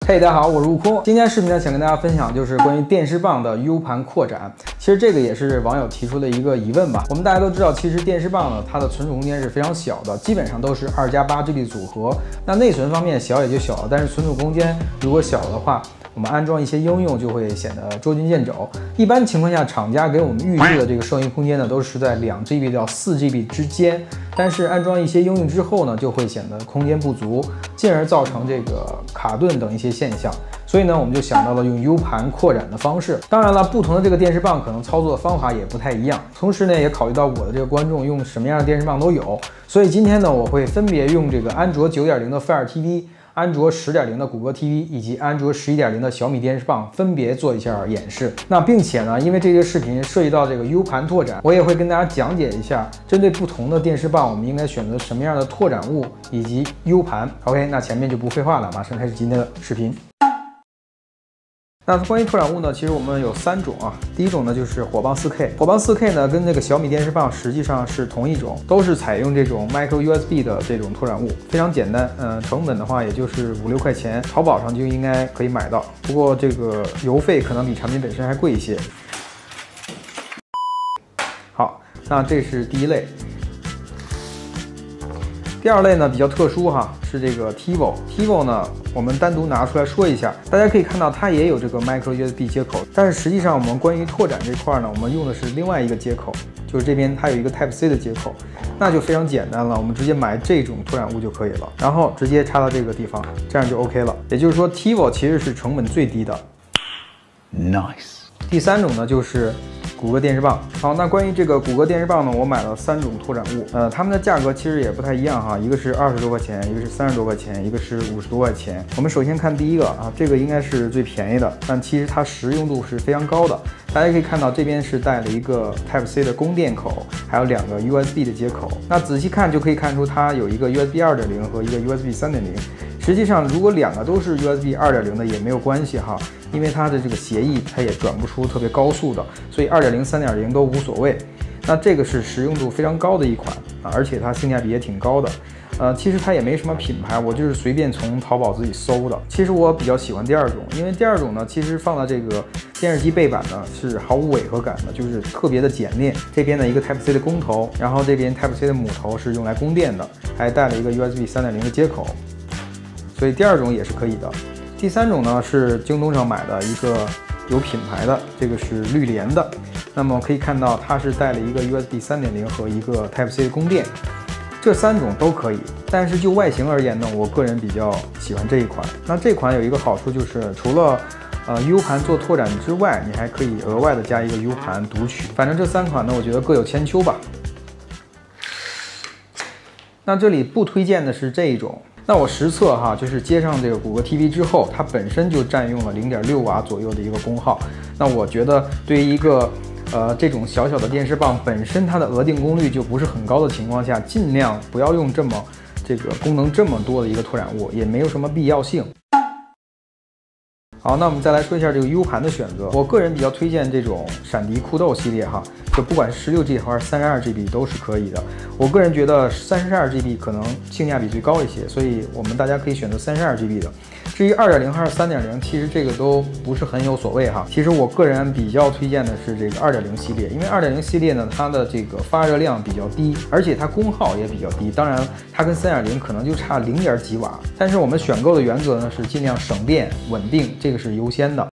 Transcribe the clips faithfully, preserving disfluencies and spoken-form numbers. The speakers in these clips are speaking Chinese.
嘿，大家好，我是悟空。今天视频呢，想跟大家分享就是关于电视棒的 U 盘扩展。其实这个也是网友提出的一个疑问吧。我们大家都知道，其实电视棒呢，它的存储空间是非常小的，基本上都是二加八 G B 组合。那内存方面小也就小了，但是存储空间如果小的话，我们安装一些应用就会显得捉襟见肘。一般情况下，厂家给我们预制的这个剩余空间呢，都是在两 G B 到四 G B 之间。但是安装一些应用之后呢，就会显得空间不足，进而造成这个卡顿等一些现象。所以呢，我们就想到了用 U 盘扩展的方式。当然了，不同的这个电视棒可能操作的方法也不太一样。同时呢，也考虑到我的这个观众用什么样的电视棒都有，所以今天呢，我会分别用这个安卓 九点零 的 Fire T V。安卓 十点零 的谷歌 T V 以及安卓 十一点零 的小米电视棒分别做一下演示。那并且呢，因为这些视频涉及到这个 U 盘拓展，我也会跟大家讲解一下，针对不同的电视棒，我们应该选择什么样的拓展物以及 U 盘。OK， 那前面就不废话了，马上开始今天的视频。那关于拓展物呢，其实我们有三种啊。第一种呢就是火棒 四K， 火棒 四K 呢跟这个小米电视棒实际上是同一种，都是采用这种 Micro U S B 的这种拓展物，非常简单。嗯，成本的话也就是五六块钱，淘宝上就应该可以买到。不过这个邮费可能比产品本身还贵一些。好，那这是第一类。第二类呢比较特殊哈，是这个 TiVo。TiVo 呢，我们单独拿出来说一下。大家可以看到它也有这个 Micro U S B 接口，但是实际上我们关于拓展这块呢，我们用的是另外一个接口，就是这边它有一个 Type C 的接口，那就非常简单了，我们直接买这种拓展物就可以了，然后直接插到这个地方，这样就 OK 了。也就是说 TiVo 其实是成本最低的。Nice。第三种呢就是谷歌电视棒。好，那关于这个谷歌电视棒呢，我买了三种拓展物，呃，它们的价格其实也不太一样哈，一个是二十多块钱，一个是三十多块钱，一个是五十多块钱。我们首先看第一个啊，这个应该是最便宜的，但其实它实用度是非常高的。大家可以看到这边是带了一个 Type C 的供电口，还有两个 U S B 的接口。那仔细看就可以看出它有一个 U S B 二点零 和一个 U S B 三点零。实际上，如果两个都是 U S B 二点零 的也没有关系哈，因为它的这个协议它也转不出特别高速的，所以二点零、三点零都无所谓。那这个是实用度非常高的一款啊，而且它性价比也挺高的。呃，其实它也没什么品牌，我就是随便从淘宝自己搜的。其实我比较喜欢第二种，因为第二种呢，其实放到这个电视机背板呢是毫无违和感的，就是特别的简练。这边呢一个 Type C 的供头，然后这边 Type C 的母头是用来供电的，还带了一个 U S B 三点零 的接口，所以第二种也是可以的。第三种呢是京东上买的一个有品牌的，这个是绿联的。那么可以看到它是带了一个 U S B 三点零 和一个 Type C 的供电。这三种都可以，但是就外形而言呢，我个人比较喜欢这一款。那这款有一个好处就是，除了呃 U 盘做拓展之外，你还可以额外的加一个 U 盘读取。反正这三款呢，我觉得各有千秋吧。那这里不推荐的是这一种。那我实测哈，就是接上这个谷歌 T V 之后，它本身就占用了 零点六瓦左右的一个功耗。那我觉得对于一个呃，这种小小的电视棒本身它的额定功率就不是很高的情况下，尽量不要用这么这个功能这么多的一个拓展物，也没有什么必要性。好，那我们再来说一下这个 U 盘的选择。我个人比较推荐这种闪迪酷豆系列哈，就不管是十六 G 还是三十二 G B 都是可以的。我个人觉得三十二 G B 可能性价比最高一些，所以我们大家可以选择三十二 G B 的。至于二点零还是三点零，其实这个都不是很有所谓哈。其实我个人比较推荐的是这个二点零系列，因为二点零系列呢，它的这个发热量比较低，而且它功耗也比较低。当然，它跟三点零可能就差零点几瓦。但是我们选购的原则呢是尽量省电、稳定，这个是优先的。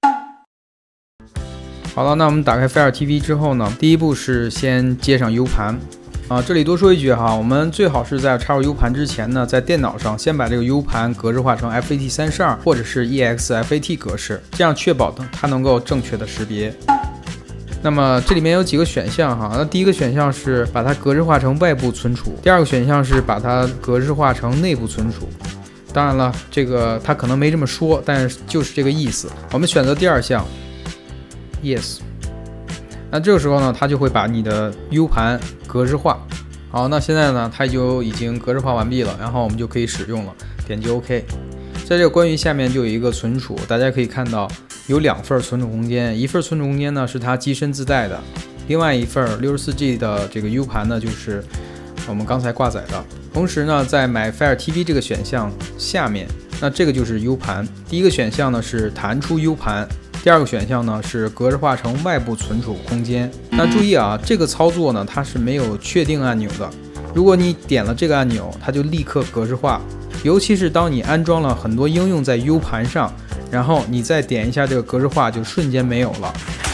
好了，那我们打开 Fire T V 之后呢，第一步是先接上 U 盘。啊，这里多说一句哈，我们最好是在插入 U 盘之前呢，在电脑上先把这个 U 盘格式化成 F A T 三十二 或者是 E X F A T 格式，这样确保它能够正确的识别。那么这里面有几个选项哈，那第一个选项是把它格式化成外部存储，第二个选项是把它格式化成内部存储。当然了，这个它可能没这么说，但是就是这个意思。我们选择第二项 ，Yes。那这个时候呢，它就会把你的 U 盘格式化。好，那现在呢，它就已经格式化完毕了，然后我们就可以使用了，点击 OK。在这个关于下面就有一个存储，大家可以看到有两份存储空间，一份存储空间呢是它机身自带的，另外一份六十四 G 的这个 U 盘呢就是我们刚才挂载的。同时呢，在买 Fire T V 这个选项下面那这个就是 U 盘。第一个选项呢是弹出 U 盘，第二个选项呢是格式化成外部存储空间。那注意啊，这个操作呢它是没有确定按钮的。如果你点了这个按钮，它就立刻格式化。尤其是当你安装了很多应用在 U 盘上，然后你再点一下这个格式化，就瞬间没有了。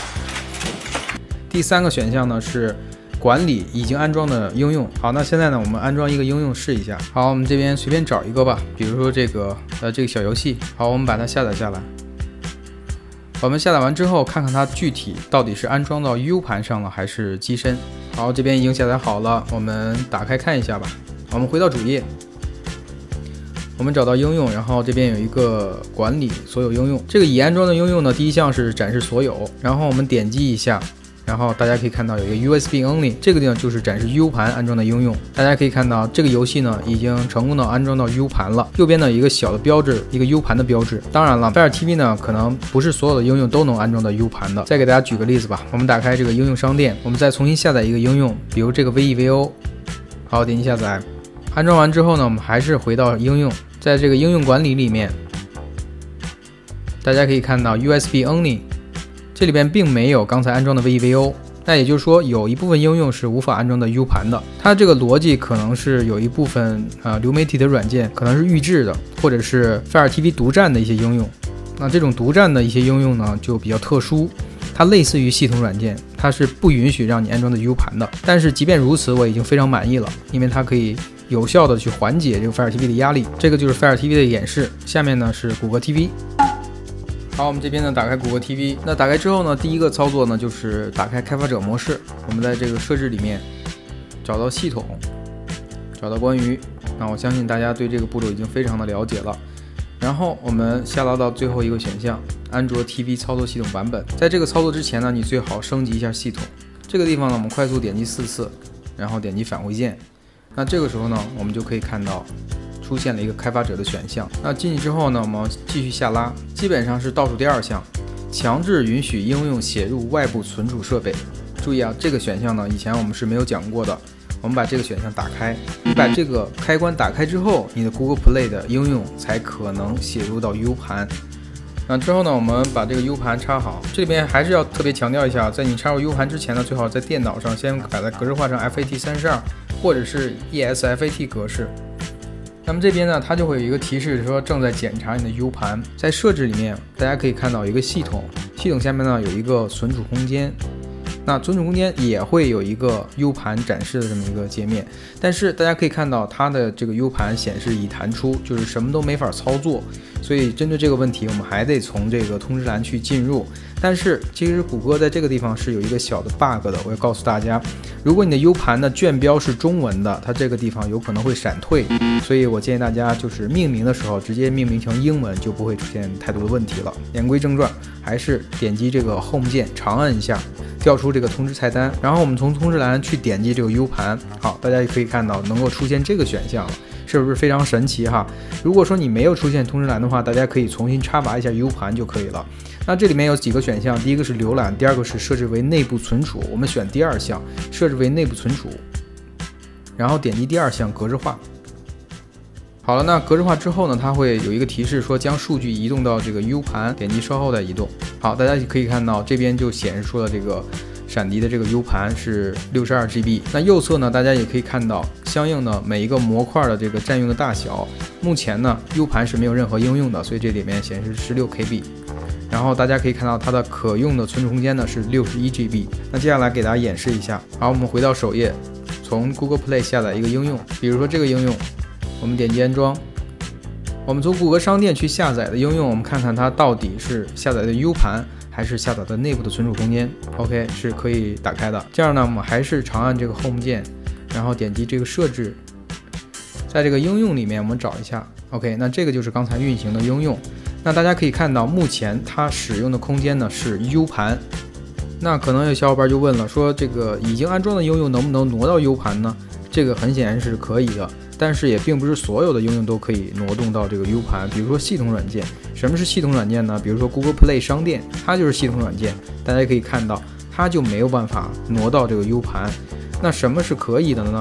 第三个选项呢是管理已经安装的应用。好，那现在呢，我们安装一个应用试一下。好，我们这边随便找一个吧，比如说这个呃这个小游戏。好，我们把它下载下来。我们下载完之后，看看它具体到底是安装到 U 盘上了还是机身。好，这边已经下载好了，我们打开看一下吧。我们回到主页，我们找到应用，然后这边有一个管理所有应用。这个已安装的应用呢，第一项是展示所有，然后我们点击一下。然后大家可以看到有一个 U S B Only， 这个地方就是展示 U 盘安装的应用。大家可以看到这个游戏呢已经成功的安装到 U 盘了。右边呢有一个小的标志，一个 U 盘的标志。当然了 Fire T V 呢可能不是所有的应用都能安装到 U 盘的。再给大家举个例子吧，我们打开这个应用商店，我们再重新下载一个应用，比如这个 V E V O。好，点击下载。安装完之后呢，我们还是回到应用，在这个应用管理里面，大家可以看到 U S B Only。这里边并没有刚才安装的 V E V O， 那也就是说有一部分应用是无法安装的 U 盘的。它这个逻辑可能是有一部分呃流媒体的软件可能是预制的，或者是 Fire T V 独占的一些应用。那这种独占的一些应用呢就比较特殊，它类似于系统软件，它是不允许让你安装的 U 盘的。但是即便如此，我已经非常满意了，因为它可以有效的去缓解这个 Fire T V 的压力。这个就是 Fire T V 的演示。下面呢是谷歌 T V。好，我们这边呢打开谷歌 T V， 那打开之后呢，第一个操作呢就是打开开发者模式。我们在这个设置里面找到系统，找到关于，那我相信大家对这个步骤已经非常的了解了。然后我们下拉到最后一个选项，安卓 T V 操作系统版本。在这个操作之前呢，你最好升级一下系统。这个地方呢，我们快速点击四次，然后点击返回键。那这个时候呢，我们就可以看到出现了一个开发者的选项。那进去之后呢，我们继续下拉，基本上是倒数第二项，强制允许应用写入外部存储设备。注意啊，这个选项呢，以前我们是没有讲过的。我们把这个选项打开，你把这个开关打开之后，你的 Google Play 的应用才可能写入到 U 盘。那之后呢，我们把这个 U 盘插好。这里边还是要特别强调一下，在你插入 U 盘之前呢，最好在电脑上先把它格式化成 F A T 三十二 或者是 E S F A T 格式。那么这边呢，它就会有一个提示说正在检查你的 U 盘。在设置里面，大家可以看到有一个系统，系统下面呢有一个存储空间。那存储空间也会有一个 U 盘展示的这么一个界面，但是大家可以看到它的这个 U 盘显示已弹出，就是什么都没法操作。所以针对这个问题，我们还得从这个通知栏去进入。但是其实谷歌在这个地方是有一个小的 bug 的，我要告诉大家，如果你的 U 盘的卷标是中文的，它这个地方有可能会闪退，所以我建议大家就是命名的时候直接命名成英文，就不会出现太多的问题了。言归正传，还是点击这个 Home 键，长按一下，调出这个通知菜单，然后我们从通知栏去点击这个 U 盘。好，大家也可以看到能够出现这个选项了，是不是非常神奇哈？如果说你没有出现通知栏的话，大家可以重新插拔一下 U 盘就可以了。那这里面有几个选项，第一个是浏览，第二个是设置为内部存储。我们选第二项，设置为内部存储，然后点击第二项格式化。好了，那格式化之后呢，它会有一个提示说将数据移动到这个 U 盘，点击稍后再移动。好，大家可以看到这边就显示出了这个闪迪的这个 U 盘是 六十二 G B。那右侧呢，大家也可以看到相应的每一个模块的这个占用的大小。目前呢 U 盘是没有任何应用的，所以这里面显示 十六 K B。然后大家可以看到它的可用的存储空间呢是 六十一 G B。那接下来给大家演示一下。好，我们回到首页，从 Google Play 下载一个应用，比如说这个应用，我们点击安装。我们从谷歌商店去下载的应用，我们看看它到底是下载的 U 盘还是下载的内部的存储空间。 OK， 是可以打开的。这样呢，我们还是长按这个 Home 键，然后点击这个设置，在这个应用里面我们找一下。 OK， 那这个就是刚才运行的应用。那大家可以看到，目前它使用的空间呢是 U 盘。那可能有小伙伴就问了，说这个已经安装的应用能不能挪到 U 盘呢？这个很显然是可以的，但是也并不是所有的应用都可以挪动到这个 U 盘。比如说系统软件，什么是系统软件呢？比如说 Google Play 商店，它就是系统软件。大家可以看到，它就没有办法挪到这个 U 盘。那什么是可以的呢？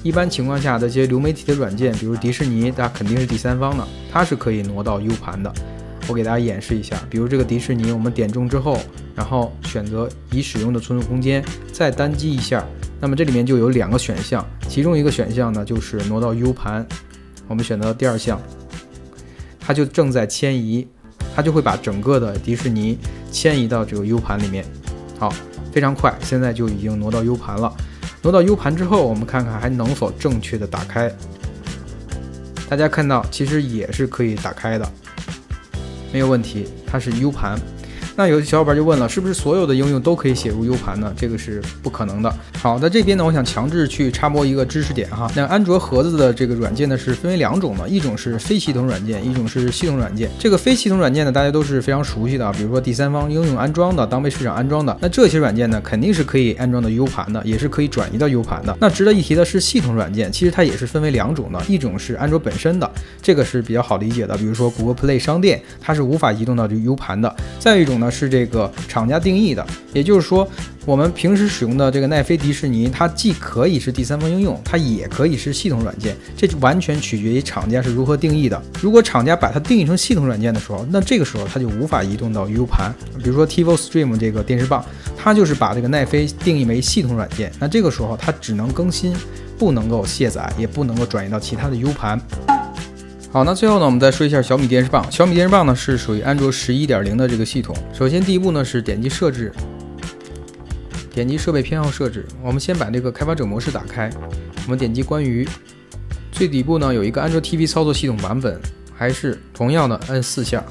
一般情况下，这些流媒体的软件，比如迪士尼，它肯定是第三方的，它是可以挪到 U 盘的。我给大家演示一下，比如这个迪士尼，我们点中之后，然后选择已使用的存储空间，再单击一下，那么这里面就有两个选项，其中一个选项呢就是挪到 U 盘，我们选择第二项，它就正在迁移，它就会把整个的迪士尼迁移到这个 U 盘里面。好，非常快，现在就已经挪到 U 盘了。挪到 U 盘之后，我们看看还能否正确的打开。大家看到，其实也是可以打开的。没有问题，它是 U 盘。那有些小伙伴就问了，是不是所有的应用都可以写入 U 盘呢？这个是不可能的。好，在这边呢，我想强制去插播一个知识点哈。那安卓盒子的这个软件呢是分为两种的，一种是非系统软件，一种是系统软件。这个非系统软件呢，大家都是非常熟悉的啊，比如说第三方应用安装的，当被市场安装的。那这些软件呢，肯定是可以安装到 U 盘的，也是可以转移到 U 盘的。那值得一提的是系统软件，其实它也是分为两种的，一种是安卓本身的，这个是比较好理解的，比如说谷歌 Play 商店，它是无法移动到这个 U 盘的。再有一种呢是这个厂家定义的，也就是说我们平时使用的这个奈飞迪士尼，它既可以是第三方应用，它也可以是系统软件，这完全取决于厂家是如何定义的。如果厂家把它定义成系统软件的时候，那这个时候它就无法移动到 U 盘。比如说 T V O Stream 这个电视棒，它就是把这个奈飞定义为系统软件，那这个时候它只能更新，不能够卸载，也不能够转移到其他的 U 盘。好，那最后呢，我们再说一下小米电视棒。小米电视棒呢是属于安卓 十一点零 的这个系统。首先第一步呢是点击设置，点击设备偏好设置，我们先把这个开发者模式打开，我们点击关于，最底部呢有一个安卓 T V 操作系统版本，还是同样的按四下，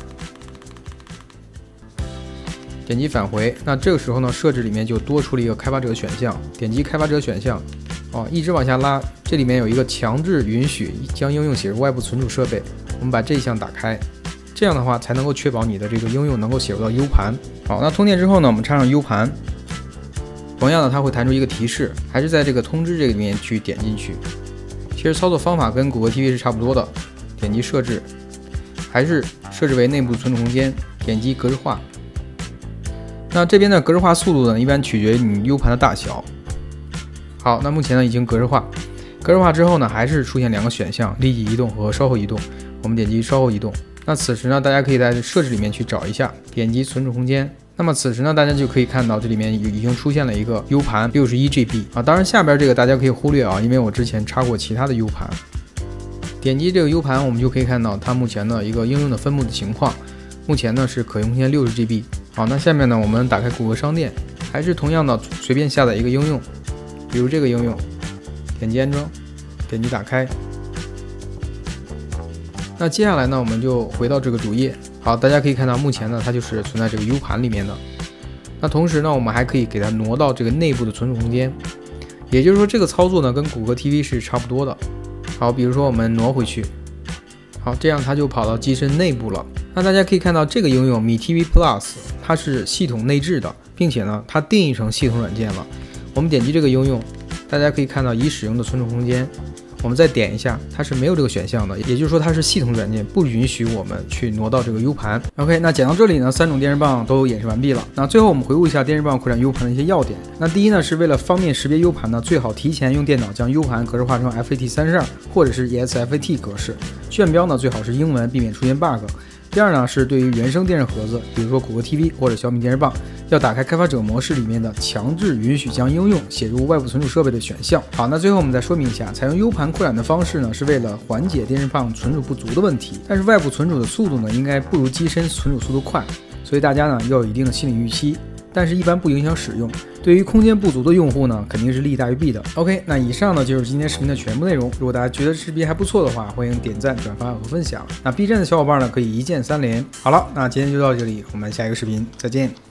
点击返回。那这个时候呢，设置里面就多出了一个开发者选项，点击开发者选项。哦，一直往下拉，这里面有一个强制允许将应用写入外部存储设备，我们把这一项打开，这样的话才能够确保你的这个应用能够写入到 U 盘。好，那通电之后呢，我们插上 U 盘，同样的它会弹出一个提示，还是在这个通知这里面去点进去。其实操作方法跟谷歌 T V 是差不多的，点击设置，还是设置为内部存储空间，点击格式化。那这边的格式化速度呢，一般取决于你 U 盘的大小。好，那目前呢已经格式化，格式化之后呢，还是出现两个选项，立即移动和稍后移动。我们点击稍后移动。那此时呢，大家可以在设置里面去找一下，点击存储空间。那么此时呢，大家就可以看到这里面已经出现了一个 U 盘 六十一 G B 啊，当然下边这个大家可以忽略啊，因为我之前插过其他的 U 盘。点击这个 U 盘，我们就可以看到它目前的一个应用的分布的情况。目前呢是可用空间 六十 G B。好，那下面呢，我们打开谷歌商店，还是同样的随便下载一个应用。比如这个应用，点击安装，点击打开。那接下来呢，我们就回到这个主页。好，大家可以看到，目前呢，它就是存在这个 U 盘里面的。那同时呢，我们还可以给它挪到这个内部的存储空间。也就是说，这个操作呢，跟谷歌 T V 是差不多的。好，比如说我们挪回去，好，这样它就跑到机身内部了。那大家可以看到，这个应用米 T V Plus 它是系统内置的，并且呢，它定义成系统软件了。我们点击这个应用，大家可以看到已使用的存储空间，我们再点一下，它是没有这个选项的，也就是说它是系统软件，不允许我们去挪到这个 U 盘。OK， 那讲到这里呢，三种电视棒都演示完毕了。那最后我们回顾一下电视棒扩展 U 盘的一些要点。那第一呢，是为了方便识别 U 盘呢，最好提前用电脑将 U 盘格式化成 F A T 三十二 或者是 E S F A T 格式，炫标呢最好是英文，避免出现 bug。第二呢，是对于原生电视盒子，比如说谷歌 T V 或者小米电视棒，要打开开发者模式里面的强制允许将应用写入外部存储设备的选项。好，那最后我们再说明一下，采用 U 盘扩展的方式呢，是为了缓解电视棒存储不足的问题，但是外部存储的速度呢，应该不如机身存储速度快，所以大家呢要有一定的心理预期。但是一般不影响使用。对于空间不足的用户呢，肯定是利大于弊的。OK， 那以上呢就是今天视频的全部内容。如果大家觉得视频还不错的话，欢迎点赞、转发和分享。那 B 站的小伙伴呢，可以一键三连。好了，那今天就到这里，我们下一个视频再见。